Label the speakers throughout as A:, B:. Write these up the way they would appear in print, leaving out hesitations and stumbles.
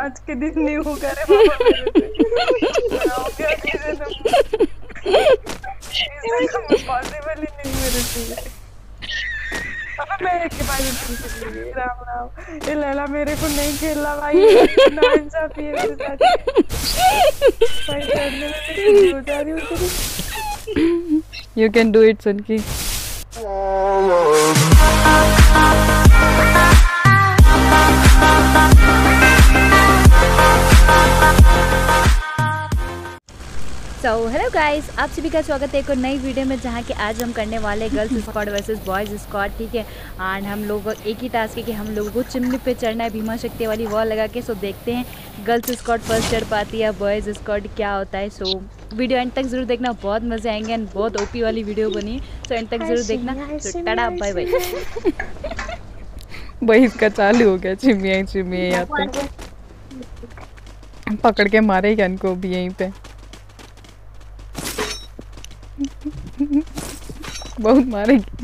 A: आज के दिन नहीं होगा रे बाबा मेरे से पॉसिबल ही नहीं मेरे से। अबे मैं के पास राम राम ये लैला मेरे को नहीं खेलना भाई नाइंसाफी है मेरे साथ भाई करने में मेरी हो जा रही हूँ।
B: You can do it, Sunki. So hello guys, आप सभी का स्वागत है एक और नई वीडियो में, जहाँ कि आज हम करने वाले girls squad versus boys squad. ठीक है, एंड हम लोग एक ही टास्क है कि हम लोगों को चिमनी पे चढ़ना है भीमा शक्ति वाली वॉल लगा के। सो देखते हैं गर्ल्स स्क्वाड फर्स्ट चढ़ पाती है, बॉयज़ स्क्वाड क्या होता है। सो वीडियो एंड तक जरूर देखना, बहुत मजे आएंगे एंड बहुत ओपी वाली वीडियो बनी। सो एंड तक जरूर देखना। So tata bye bye. भाई इसका चालू हो गया, चिमिया चिमिया आते पकड़ के मारेगा इनको भी यहीं पे। बहुत मारेगी।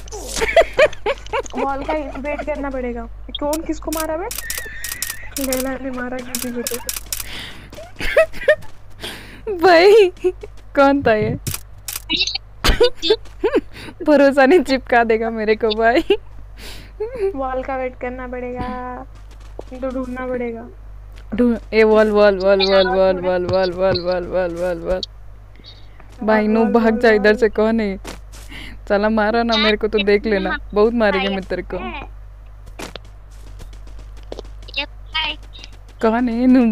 A: वॉल का वेट करना पड़ेगा। कौन किसको मारा बे? लैला ने मारा किसी को तो।
B: भाई कौन था ये? भरोसा नहीं, चिपका देगा मेरे को भाई।
A: वॉल का वेट करना पड़ेगा तो ढूंढना पड़ेगा।
B: ए wall wall wall wall wall wall wall wall wall wall wall wall. भाई नो भाग जा इधर से। कौन है? चला मारा ना मेरे को तो देख लेना, बहुत मारेंगे मैं तेरे को। कौन है नू?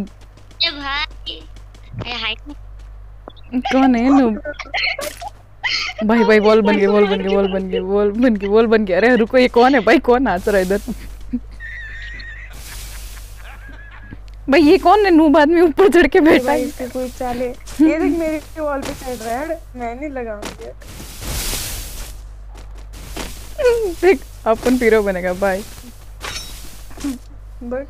B: कौन है नू? भाई भाई वॉल बन गई, वॉल बन गई, वॉल बन गई, वॉल बन गई, वॉल बन गई। अरे रुको, ये कौन है भाई? कौन नाच रहा है इधर? भाई ये कौन है? नूब आदमी ऊपर चढ़ के बैठा है।
A: इससे कोई चाले ये देख मेरे वॉल पे चढ़ रहा है। मैं नहीं लगाऊंगी।
B: देख अपन पीरो बनेगा भाई।
A: बट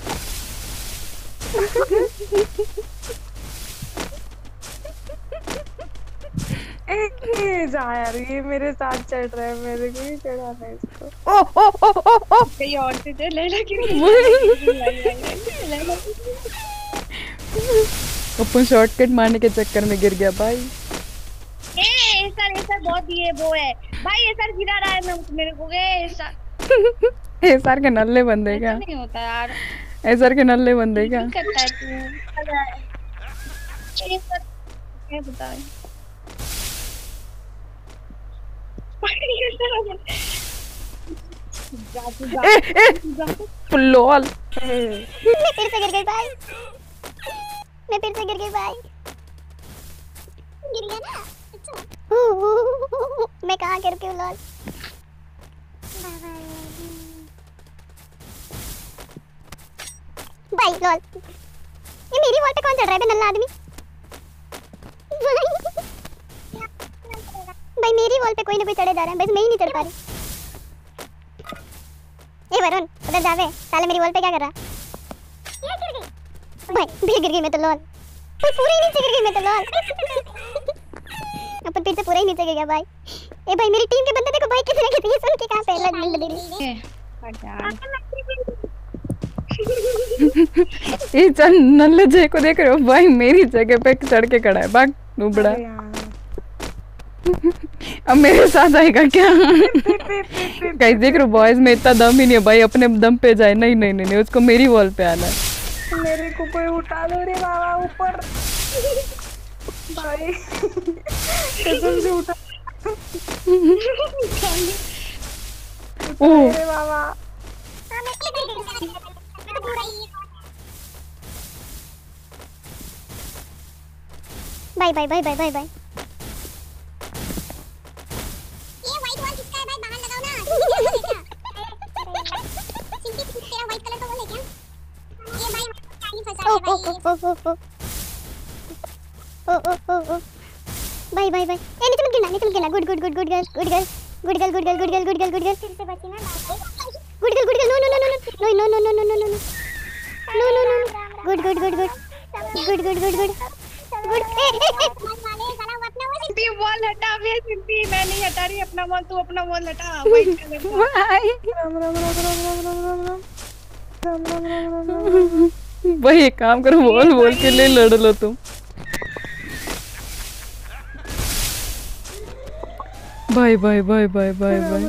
A: जा यार, ये मेरे साथ चढ़ रहा है, मेरे को ही चढ़ाना है इसको।
B: ओ ओ ओ ओ ओ
A: कहीं और से चढ़ लैला की
B: अपन शॉर्टकट मारने के चक्कर में गिर गया भाई।
C: ए सर बहुत ये वो है भाई। ये सर गिरा रहा है मैं मेरे को।
B: ए सर के नल्ले बंदे का
C: नहीं होता यार।
B: ए सर के नल्ले बंदे का
C: करता है तू। ये सर क्या बता रहे?
B: ए ए लोल।
C: मैं फिर से गिर गई भाई। गिर गया ना। मैं कहाँ गिर के लॉल? भाई लॉल, ये मेरी वॉल पे कौन चढ़ रहा है बे नल्ला आदमी? भाई मेरी वॉल पे कोई ना कोई चढ़े जा रहा है, बस मैं ही नहीं चढ़ पा रही। ए वरुण उधर जा बे, साले मेरी वॉल पे क्या कर रहा? ये गिर गई भाई। फिर गिर गई मैं तो लॉल। पूरे ही नीचे गिर गई मैं तो लॉल। अपन फिर से पूरा ही नीचे गया भाई। ए भाई मेरी टीम के बंदे देखो भाई कितने कितने ये सुन के कहां पे लग दे रही है।
B: ये चल नल्ले जय को देख रहे हो भाई? मेरी जगह पे चढ़ के खड़ा है। भाग नुबड़ा। अब मेरे साथ आएगा क्या? गाइस देख रहे हो, बॉयज में इतना दम ही नहीं है भाई अपने दम पे जाए। नहीं नहीं नहीं, उसको मेरी वॉल पे आना है।
A: मेरे को कोई उठा लो रे बाबा ऊपर भाई। कसम से उठा रे बाबा।
C: Bye bye bye bye bye bye. ये व्हाइट वॉल किसका है भाई? बाहर लगाओ ना। सिंपली तेरा व्हाइट कलर का वॉल है क्या? ये भाई पानी फंसा है भाई। ओ बाय बाय बाय। ए नीचे मत गिरना, नीचे मत गिरना। गुड गर्ल फिर से बची ना good girl. No good
A: Simpy wall हटा बे। सिंपी मैं नहीं हटा रही अपना वॉल, तू अपना वॉल हटा। वाइट कलर का। राम राम राम राम राम राम राम राम राम राम राम राम राम।
B: भाई एक काम करो, बोल बोल के ले लड़ लो तुम। भाई भाई भाई भाई भाई भाई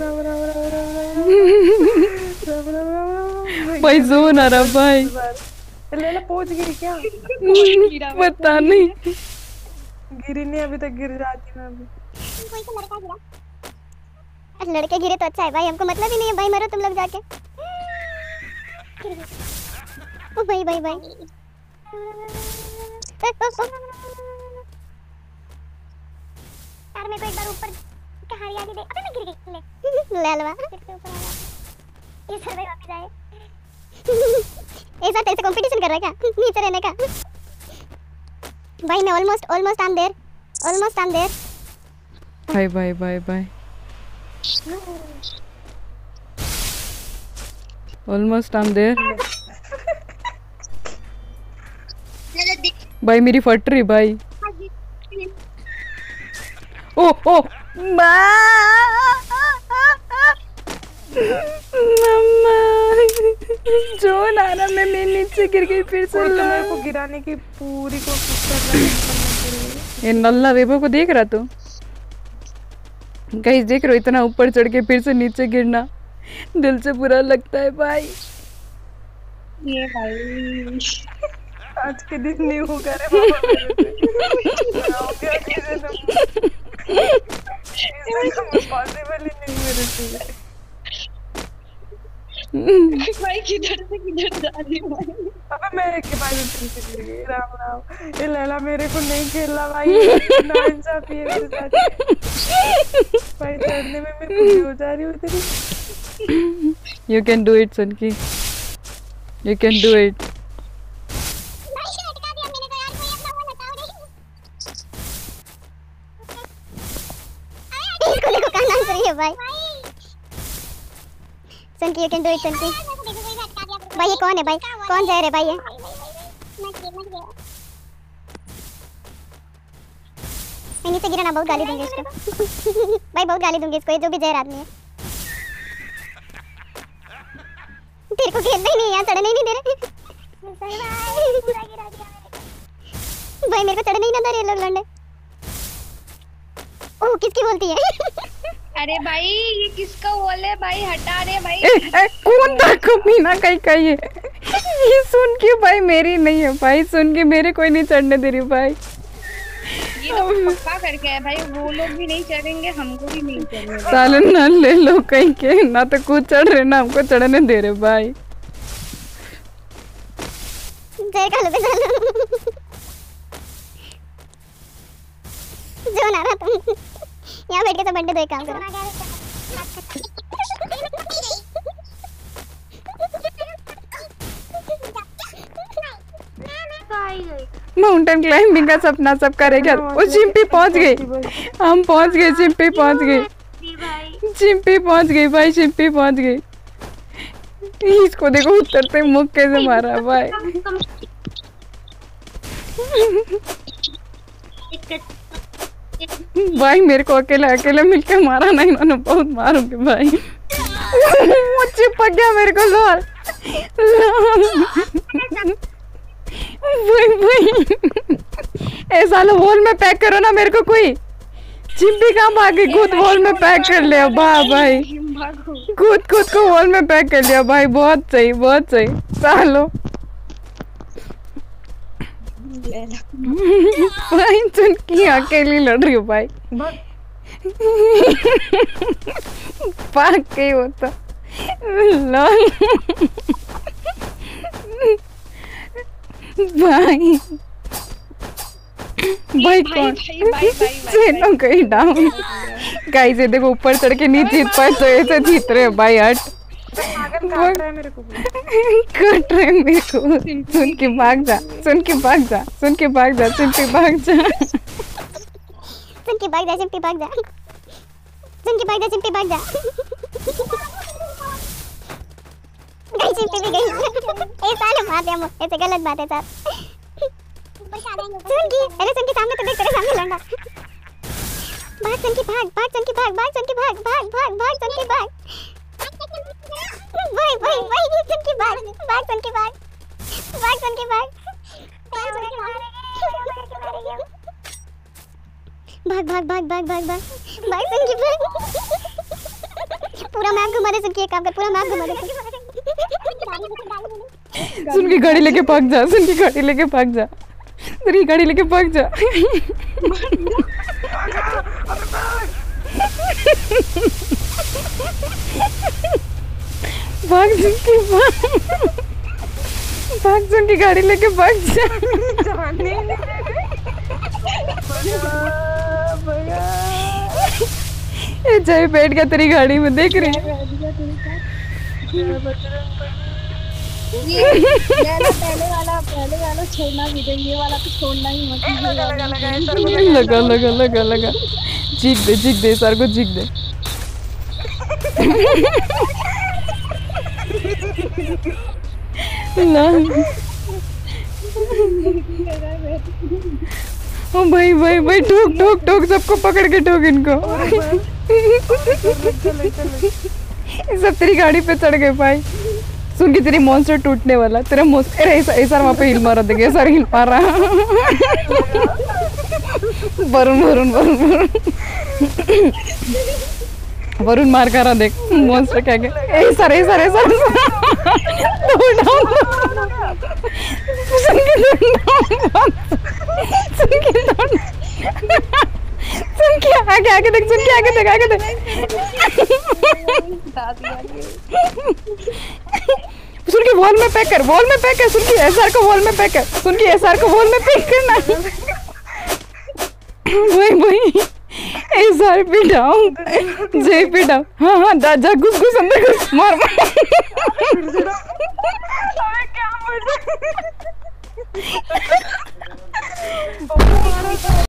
B: भाई जोन आ रहा भाई।
A: लेला पहुंच गिरी क्या?
B: पता नहीं,
A: गिरी नहीं अभी तक, गिर जाती मैं अभी।
C: कोई तो लड़का गिरा। लड़के गिरे तो अच्छा है भाई, हमको मतलब ही नहीं है भाई, मरो तुम लोग जाके। ओ भाई भाई भाई यार मेरे को एक बार ऊपर का हरियाली दे। अबे मैं गिर गई। ले लवा इसके ऊपर आ जा। ये सर्वे वापस आए। ऐसा तेरे से कंपटीशन कर रहा है क्या नीचे रहने का? भाई मैं almost I am there, almost I am there.
B: भाई भाई भाई भाई ऑलमोस्ट आई एम देयर। भाई मेरी फट रही भाई। ओ ओ मम्मा जो नारा मैं नीचे गिर गई फिर से।
A: मेरे को गिराने की पूरी कोशिश कर रहा है।
B: ये नल्ला वेबो को देख रहा तू? गाइस देख रहे हो, इतना ऊपर चढ़ के फिर से नीचे गिरना दिल से बुरा लगता है भाई।
D: ये भाई
A: आज के दिन नहीं हो करे बाबा पॉसिबल ही नहीं मेरे से।
D: भाई किधर से किधर जा रही भाई?
A: अबे मैं के पास गिर गई। राम राम, ये लैला मेरे को नहीं खेलना भाई, नाइंसाफी है मेरे साथ भाई। चढ़ने में मैं खुशी हो जा रही हूँ तेरी।
B: You can do it सनकी, you can do it।
C: इसको देखो कहाँ नाच रही है भाई। सनकी यू कैन डू इट सनकी। भाई ये कौन है भाई, कौन जा रहा है भाई? ये मैं नीचे गिरा ना, बहुत गाली दूंगी इसको भाई, बहुत गाली दूंगी इसको, ये जो भी जहर आदमी है। तेरे को खेलना ही नहीं है, चढ़ने ही नहीं दे रहे भाई, मेरे को चढ़ने ही ना दे रहे लोग लंडे। ओह किसकी बोलती है?
D: अरे भाई ये किसका वॉल है भाई, हटा दे भाई।
B: कौन था कमीना कहीं का ये सुन के भाई मेरी नहीं है भाई, सुन के मेरे कोई नहीं चढ़ने दे रही भाई।
D: ये तो पक्का करके है भाई, वो लोग भी नहीं चढ़ेंगे, हमको भी नहीं चढ़ेंगे।
B: साले ना ले लो कहीं के, ना तो खुद चढ़ रहे ना हमको चढ़ने दे रहे भाई।
C: जहर खा लो बे सालो। जो ना रहा तुम यहाँ बैठ के तो बंदे दो एक काम करो।
B: माउंटेन क्लाइंबिंग का सपना सब करेगा। वो चिंपी पहुंच गई, हम पहुंच गए, चिंपी पहुंच गई, चिंपी पहुंच गई भाई, चिंपी पहुंच गई। इसको देखो उतरते मुख कैसे मारा भाई। भाई मेरे को अकेले अकेले मिलके मारा ना इन्होंने, बहुत मारूंगी भाई। वो चिपक गया मेरे को लोल। ऐसा लो वॉल में पैक करो ना मेरे को कोई। चिंपी कहाँ भागी, खुद वॉल में पैक कर लिया भाई, खुद को वॉल में पैक कर लिया भाई। बहुत सही बहुत सही। चलो भाई सुन की अकेली लड़ रही हो भाई। भाग के होता भाई भाई कौन सेनो गई डाउन। गाइस ये देखो ऊपर चढ़ के नहीं जीत पाए तो ऐसे जीत रहे भाई। हट
A: काट रहा है मेरे को,
B: कट रहे मेरे को। सुन के भाग जा, सुन के भाग जा, सुन के भाग जा, सुन के भाग जा,
C: सुन के भाग जा, चिंपी भाग जा, सुन के भाग जा, चिंपी भाग जा। गई चिंपी भी गई। ए साले मार दिया मुझे, ऐसे गलत बात है सर। सुन की, अरे सुन के सामने तो देख, तेरे सामने लौंडा। भाग सुन के भाग, भाग सुन के भाग, भाग सुन के भाग, भाग भाग भाग सुन के भाग। भाई भाई भाई सुन के भाग, भाग सुन के भाग। भाग सुन के भाग भाग सुन के भाग पूरा मैप घुमा दे सुन के एक काम कर पूरा मैप घुमा दे
B: सुन की गाड़ी लेके भाग जा, सुन की गाड़ी लेके भाग जा, तेरी गाड़ी लेके भाग जा। भाग सुन की भाग सुन की गाड़ी लेके भाग जा।
A: जाने नहीं भैया
B: ये जय बैठ गया तेरी गाड़ी में, देख रही है।
D: ये पहले वाला छोड़ना भी दे, ये वाला तो छोड़ना ही मत।
B: लगा लगा लगा लगा, चीख दे सर को, चीख दे। ना ओ भाई भाई भाई, ठोक ठोक ठोक, सबको पकड़ के ठोक इनको। सब तेरी गाड़ी पे चढ़ गए भाई। सुन के तेरी मॉन्स्टर टूटने वाला, तेरा मॉन्स्टर ऐसा वहाँ पे हिल मारा, देखे ऐसा हिल मारा। वरुण वरुण वरुण वरुण वरुण मार कर रहा, देख मॉन्स्टर क्या क्या। ऐसा सुन के आगे देख, सुन के आगे देख। सुन के वॉल में पैक कर, सुन की एसआर को वॉल में पैक कर, सुन की एसआर को वॉल में पैक करना। वही एसआर पे डाउन, जे पे डाउन। हाँ जा घुस अंदर घुस, मार
A: क्या मजा